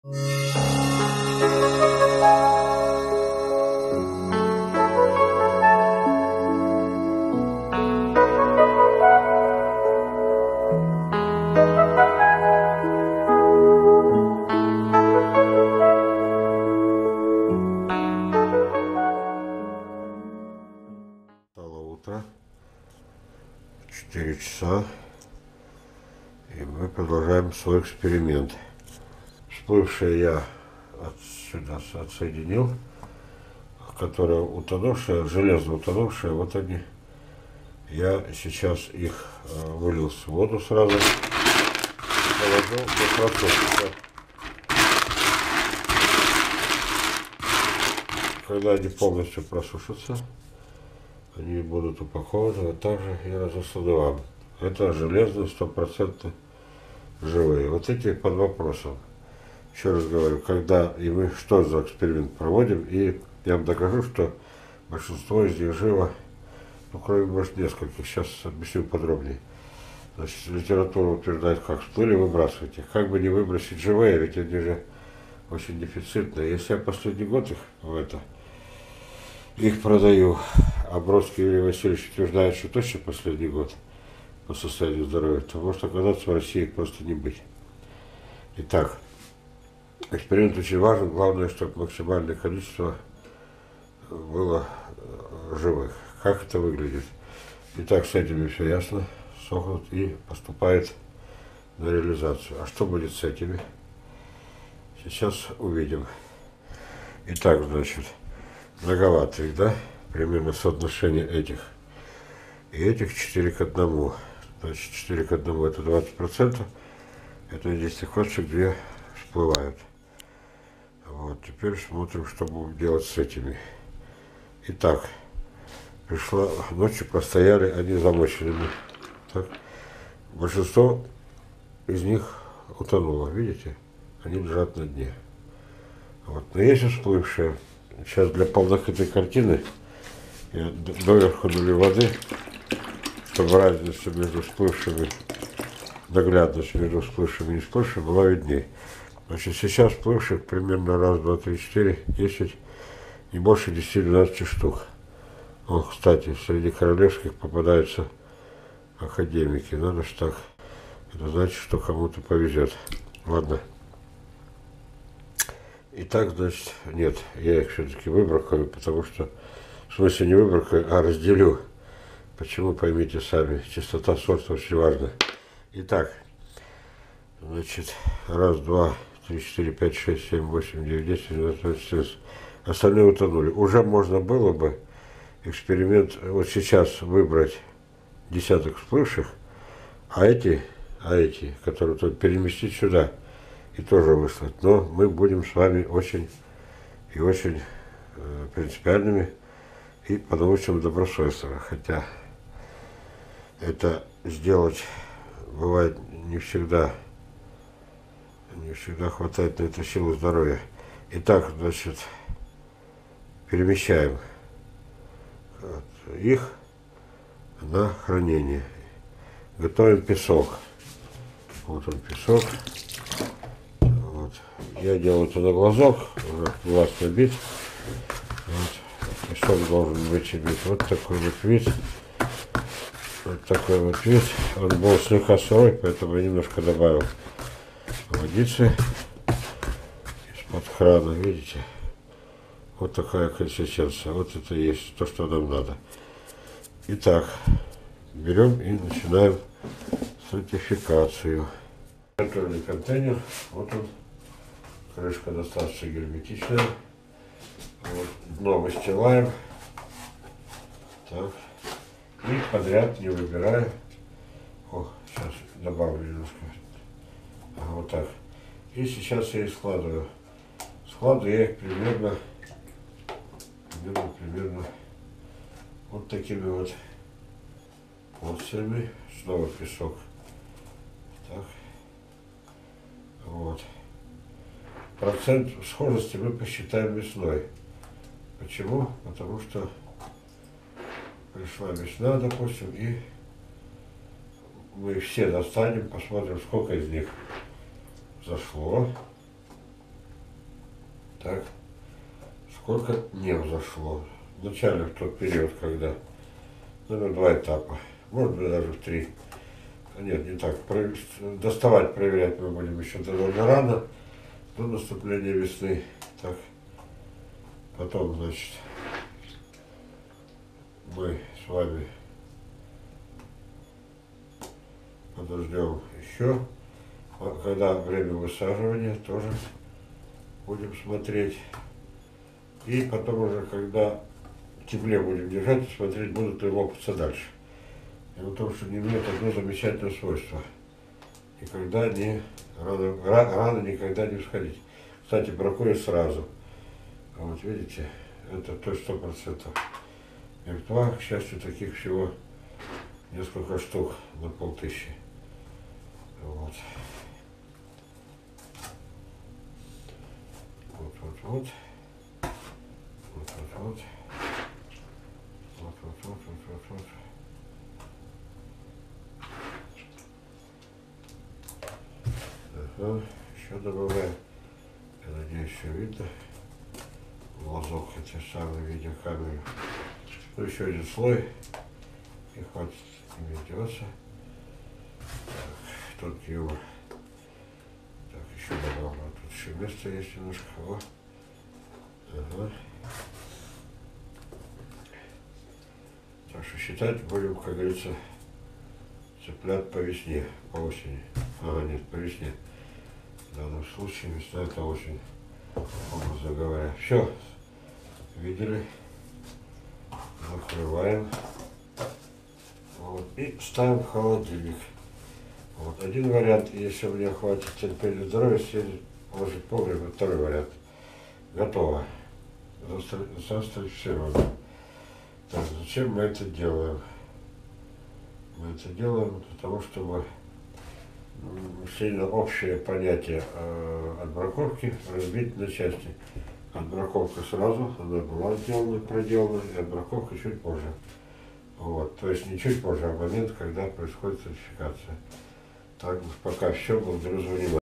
Утро, 4 часа, и мы продолжаем свой эксперимент. Всплывшее я отсюда отсоединил, которое утонувшее, железно утонувшее, вот они. Я сейчас их вылил в воду сразу, положил для просушки. Когда они полностью просушатся, они будут упакованы, вот так же я разослаю вам. Это железные, 100% живые. Вот эти под вопросом. Еще раз говорю, когда и мы что за эксперимент проводим, и я вам докажу, что большинство из них живо, ну кроме, может, нескольких. Сейчас объясню подробнее. Значит, литература утверждает, как всплыли, выбрасывайте. Как бы не выбросить живые, ведь они же очень дефицитные. Если я последний год их продаю, а Бродский Юрий Васильевич утверждает, что точно последний год по состоянию здоровья, то может оказаться в России их просто не быть. Итак, эксперимент очень важен, главное, чтобы максимальное количество было живых. Как это выглядит? Итак, с этими все ясно, сохнут и поступает на реализацию. А что будет с этими? Сейчас увидим. Итак, значит, многовато их, да? Примерно соотношение этих и этих 4 к 1. Значит, 4 к 1 это 20%. Это 10 косточек 2 всплывают. Вот, теперь смотрим, что будем делать с этими. Итак, пришла ночью, простояли они замоченными. Так. Большинство из них утонуло, видите? Они лежат на дне. Вот. Но есть всплывшие. Сейчас для полноты картины я доверху налью воды, чтобы разница между всплывшими, наглядность между всплывшими и не всплывшими была виднее. Значит, сейчас всплывших примерно раз, два, три, 4, 10, не больше 10-12 штук. О, кстати, среди королевских попадаются академики. Надо ж так. Это значит, что кому-то повезет. Ладно. Итак, значит, нет, я их все-таки выбракаю, потому что, в смысле не выбракаю, а разделю. Почему, поймите сами, чистота сорта очень важна. Итак, значит, раз, два, три, 4, 5, 6, 7, 8, 9, 10, 11, 12, 13. Остальные утонули. Уже можно было бы эксперимент вот сейчас выбрать десяток всплывших, а эти, которые тут переместить сюда и тоже выслать. Но мы будем с вами очень и очень принципиальными и по-научному добросовестными. Хотя это сделать бывает не всегда хватает на это силы здоровья. Итак, значит, перемещаем их на хранение. Готовим песок. Вот он песок. Вот. Я делаю это на глазок, уже глаз набит. Вот. Песок должен быть вид. Вот такой вот вид. Вот такой вот вид. Он был слегка сырой, поэтому я немножко добавил водицы из-под крана, видите? Вот такая консистенция. Вот это и есть то, что нам надо. Итак, берем и начинаем сертификацию. Готовый контейнер. Вот он. Крышка достаточно герметичная. Вот. Дно выстилаем. Так. И подряд, не выбирая. О, сейчас добавлю немножко. Вот так. И сейчас я их складываю. Складываю я их примерно вот такими вот порциями. Снова песок. Так. Вот. Процент схожести мы посчитаем весной. Почему? Потому что пришла весна, допустим, и мы все достанем, посмотрим, сколько из них зашло. Так, сколько не взошло. Вначале в тот период, когда, наверное, 2 этапа, может быть, даже в 3. Нет, не так. Доставать, проверять мы будем еще довольно рано, до наступления весны. Так, потом, значит, мы с вами подождем еще, когда время высаживания, тоже будем смотреть. И потом уже, когда в тепле будем держать, смотреть, будут ли лопаться дальше. И о том, что не имеет одно замечательное свойство. Никогда не, рано никогда не всходить. Кстати, бракует сразу. А вот видите, это то 100%. Мертва, к счастью, таких всего несколько штук на 500. Вот. Вот. Вот. Ага, еще добавляем. Я надеюсь, все видно. Глазок этой самой видеокамеры. Ну, еще один слой. И хватит не издеваться. Так, тонкий юмор. Так, еще добавлю. Тут еще место есть немножко. Вот. Ага. Так что считать будем, как говорится, цыплят по весне, по осени. Ага, нет, по весне. В данном случае весна это осень, образно говоря. Все, видели, закрываем. Вот, и ставим в холодильник. Вот один вариант, если у меня хватит терпения, здоровья, съездить, положить погреб, второй вариант. Готово. Застричировано. Так, зачем мы это делаем? Мы это делаем для того, чтобы сильно общее понятие отбраковки разбить на части. Отбраковка сразу, она была сделана, проделана, и отбраковка чуть позже. Вот, то есть не чуть позже, а в момент, когда происходит сертификация. Так, пока все, благодарю за внимание.